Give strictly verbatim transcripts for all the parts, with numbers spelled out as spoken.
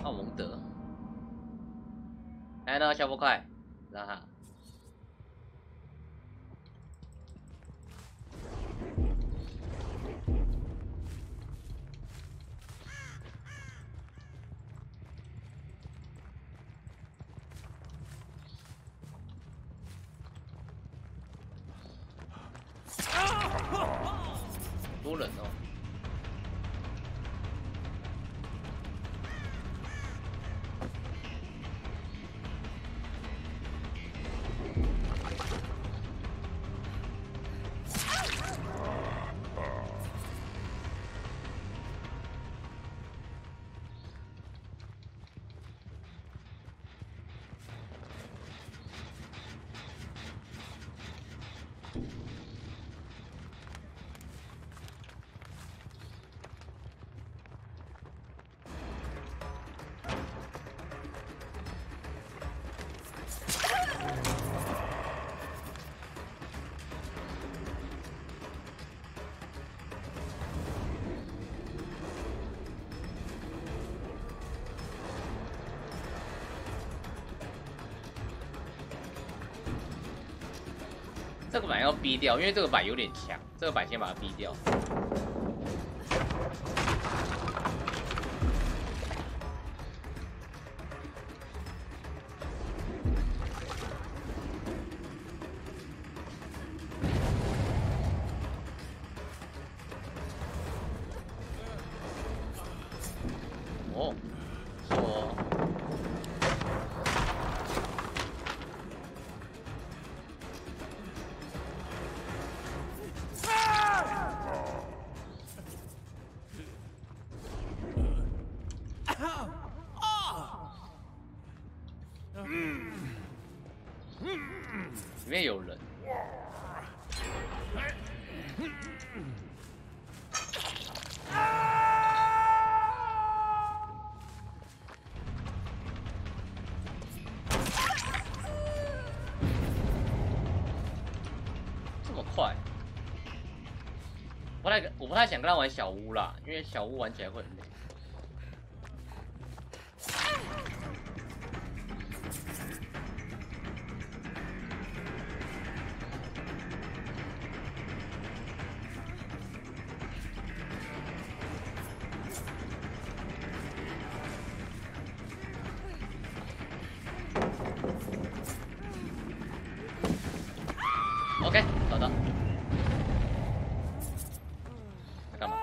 奥蒙德，来呢，小波快，让他。多人哦。 这个板要逼掉，因为这个板有点强，这个板先把它逼掉。哦，说。 里面有人。这么快？不太，我不太想跟他玩小屋啦，因为小屋玩起来会很累。 OK， 找到。在干嘛？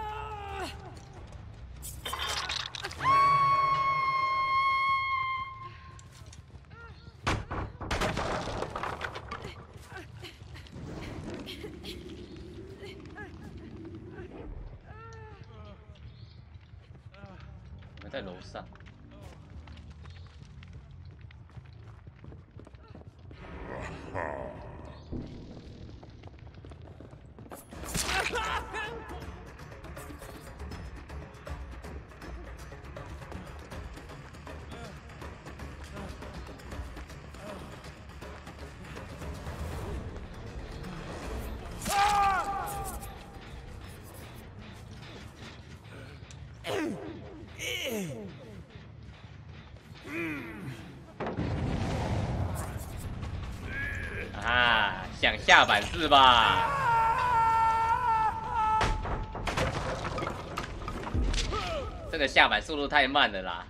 我们在楼上。 啊，想下板是吧？这个下板速度太慢了啦。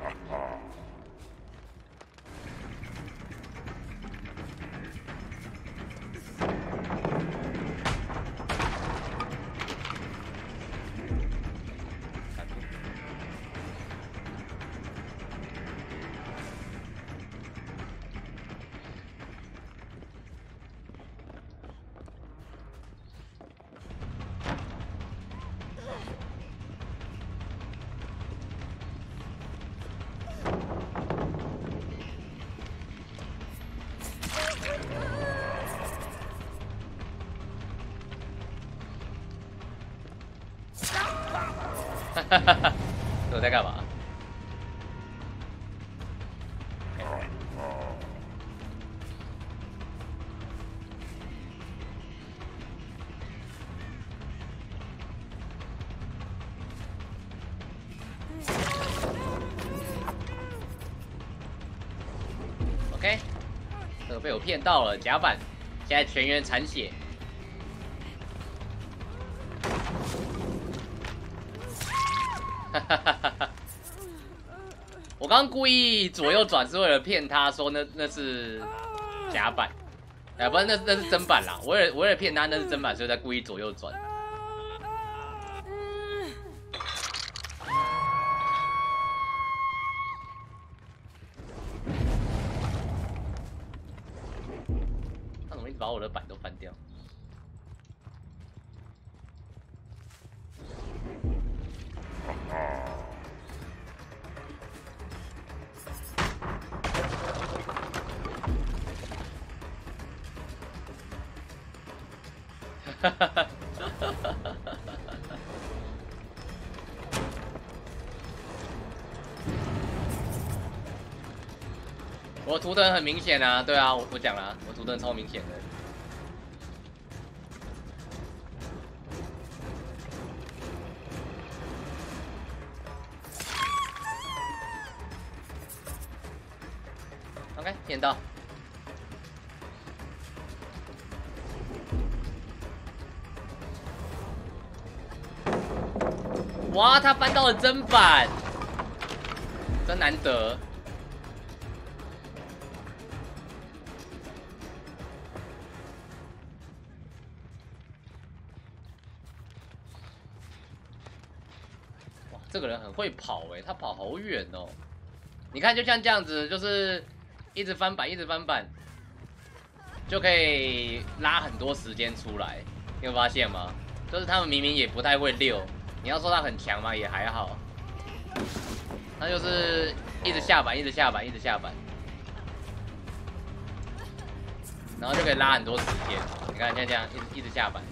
哈哈哈！我在干嘛？ OK， 这个被我骗到了，甲板现在全员残血。哈哈哈哈哈！我刚刚故意左右转是为了骗他说那那是甲板，哎、欸，不是那那是真板啦。我为了我为了骗他那是真板，所以才故意左右转。他怎么一直把我的板都翻掉？哈哈哈！我图腾很明显啊，对啊，我我讲了，我图腾超明显的。OK， 骗到。哇，他翻到了真板，真难得。哇，这个人很会跑哎、欸，他跑好远哦。你看，就像这样子，就是一直翻板，一直翻板，就可以拉很多时间出来。你有发现吗？就是他们明明也不太会溜。你要说他很强吗？也还好，他就是一直下板，一直下板，一直下板，然后就可以拉很多时间。你看像这样，一直一直下板，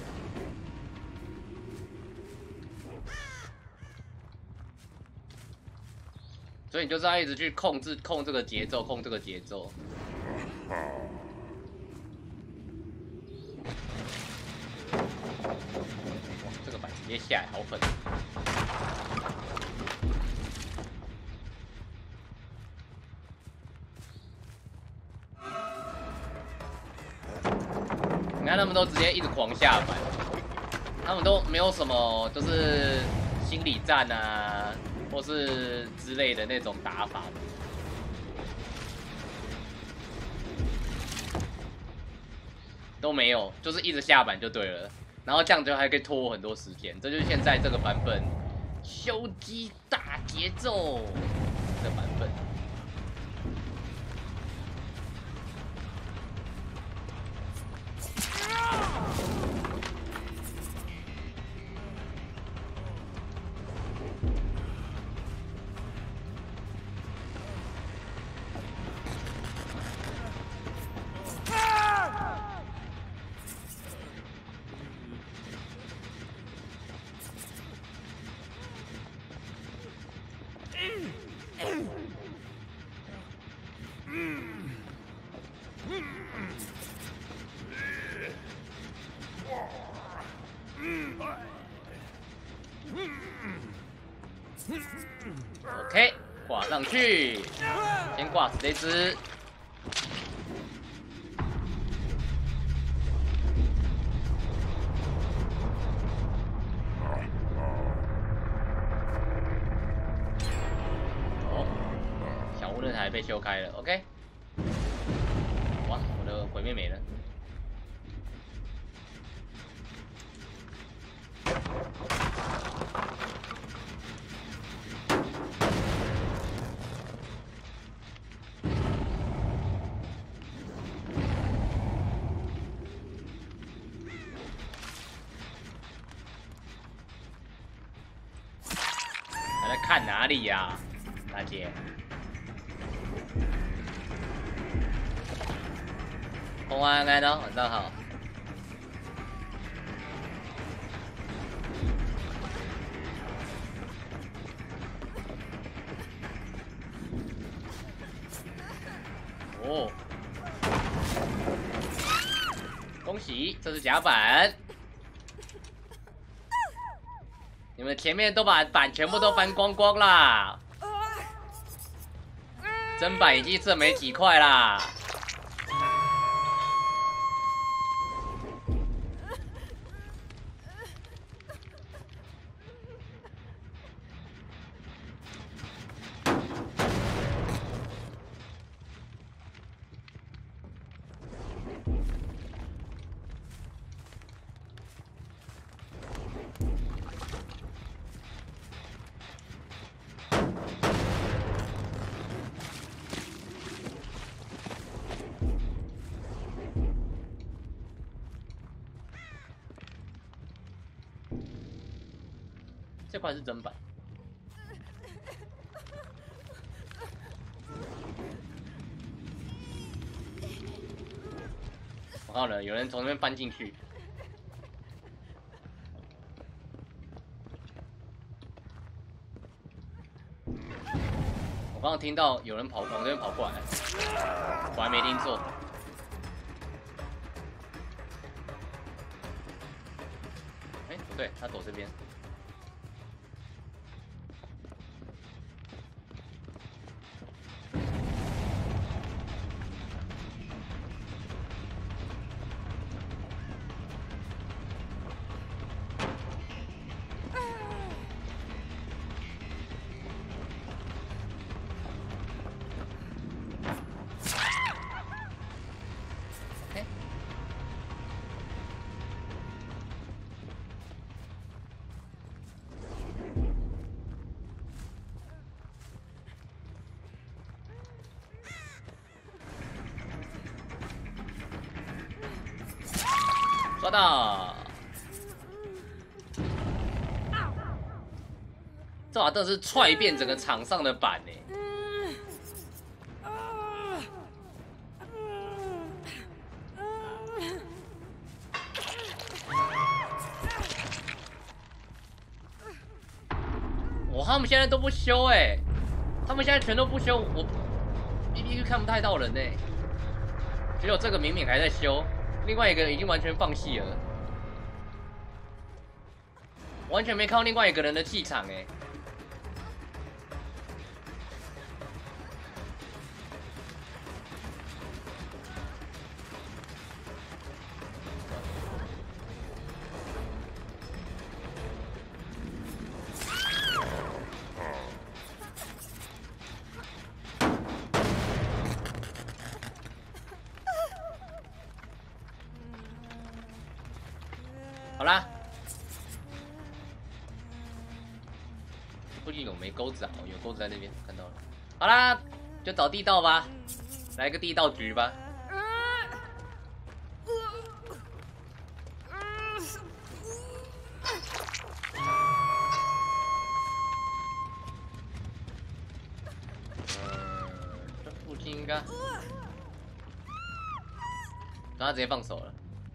所以你就是要一直去控制控这个节奏，控这个节奏。哇，这个板直接下来，好狠！你看他们都直接一直狂下板，他们都没有什么就是心理战啊，或是之类的那种打法。都没有，就是一直下板就对了，然后这样就还可以拖我很多时间，这就是现在这个版本修机大节奏的版本。OK， 挂上去，先挂死这只。哦，小屋那台被修开了 ，OK。哇，我的毁灭没了。还在看哪里呀、啊，大姐？红安安哦，晚上好。哦，恭喜，这是甲板。你们前面都把板全部都翻光光啦，真板已经剩没几块啦。 这块是真版。我看了，有人从那边搬进去。我刚刚听到有人跑往这边跑过来，我还没听错。哎、欸，不对，他躲这边。抓到！这把真的是踹遍整个场上的板呢。哇，他们现在都不修哎，他们现在全都不修，我 B B Q 看不太到人呢。只有这个明明还在修。 另外一个已经完全放弃了，完全没看到另外一个人的气场哎。好啦，附近有没钩子啊？哦，有钩子在那边，看到了。好啦，就找地道吧，来个地道局吧。嗯，这附近应该，他直接放手了。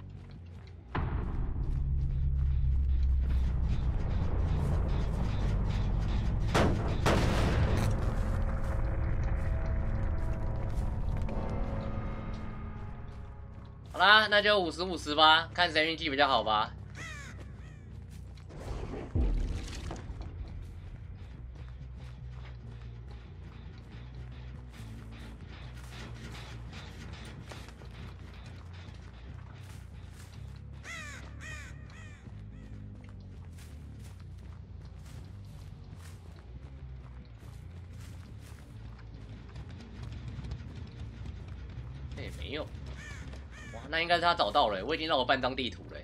好啦，那就五十五十吧，看谁运气比较好吧。哎，没有。 哇，那应该是他找到了，我已经绕了半张地图了。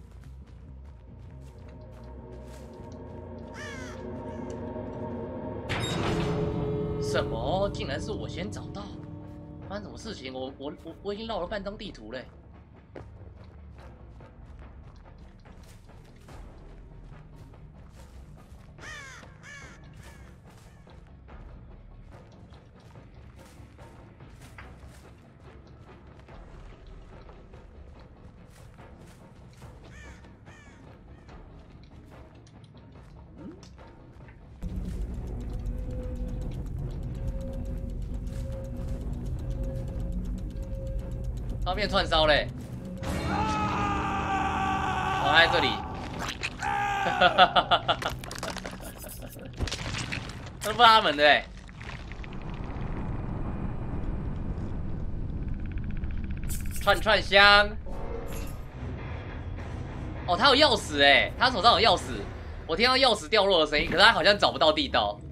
什么？竟然是我先找到？发生什么事情？我我我我已经绕了半张地图嘞。他变串烧嘞！哦，他在这里。哈哈哈哈哈！这不他们的哎。串串香。哦，他有钥匙哎，他手上有钥匙。我听到钥匙掉落的声音，可是他好像找不到地道。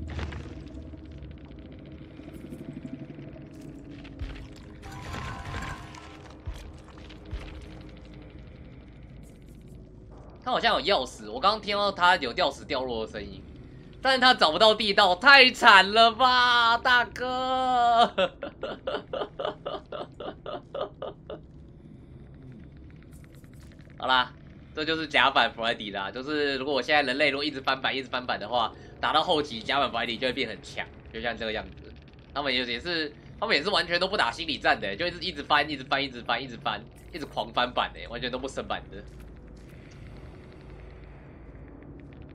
他好像有钥匙，我刚刚听到他有钥匙掉落的声音，但是他找不到地道，太惨了吧，大哥！好啦， 这就是甲板弗莱迪啦。就是如果我现在人类如果一直翻版一直翻版的话，打到后期甲板弗莱迪就会变很强，就像这个样子。他们也也是，他们也是完全都不打心理战的，就一直一直翻一直翻一直翻一直翻一直狂翻版的，完全都不升版的。